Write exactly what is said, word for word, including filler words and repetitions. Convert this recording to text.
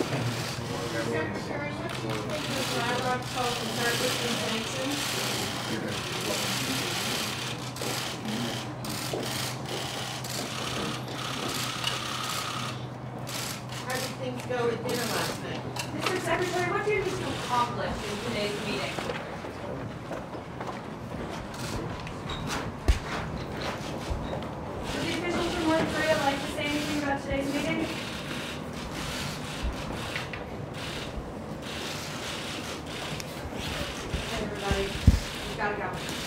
Secretary, what do you think of dialogue called the salvage inventions? How did things go at dinner last night? Mister Secretary, what do you need to accomplish in today's meeting? Would the officials from North Korea like to say anything about today's meeting? Everybody, we've got to go.